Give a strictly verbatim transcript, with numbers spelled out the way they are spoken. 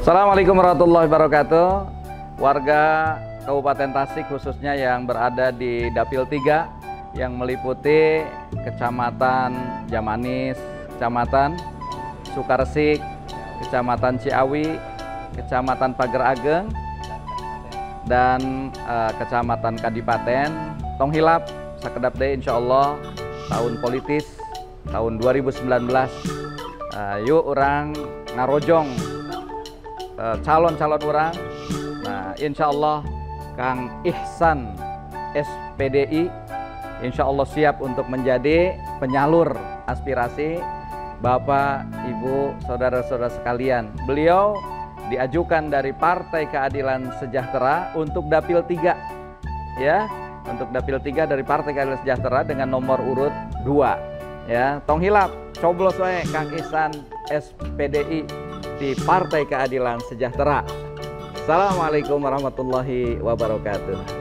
Assalamualaikum warahmatullahi wabarakatuh. Warga Kabupaten Tasik khususnya yang berada di Dapil tiga yang meliputi Kecamatan Jamanis, Kecamatan Sukaresik, Kecamatan Ciawi, Kecamatan Pager Ageng, dan uh, Kecamatan Kadipaten Tonghilap sakedap deui insyaallah tahun politis tahun dua ribu sembilan belas. Uh, yuk orang ngarojong calon-calon orang. Nah, insya Allah Kang Ihsan S P D I insya Allah siap untuk menjadi penyalur aspirasi Bapak, Ibu, saudara-saudara sekalian. Beliau diajukan dari Partai Keadilan Sejahtera untuk Dapil tiga, ya, untuk Dapil tiga dari Partai Keadilan Sejahtera dengan nomor urut dua, ya. Tonghilap, coblos wae Kang Ihsan S P D I di Partai Keadilan Sejahtera. Assalamualaikum warahmatullahi wabarakatuh.